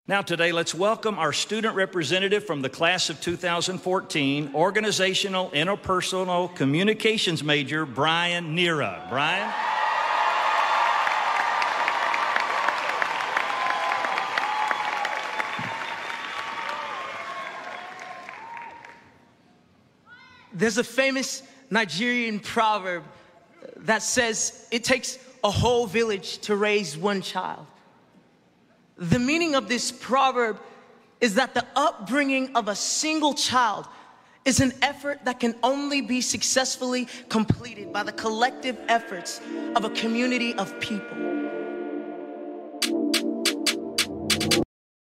Now today, let's welcome our student representative from the class of 2014, Organizational Interpersonal Communications major, Brian Nera. Brian? There's a famous Nigerian proverb that says it takes a whole village to raise one child. The meaning of this proverb is that the upbringing of a single child is an effort that can only be successfully completed by the collective efforts of a community of people.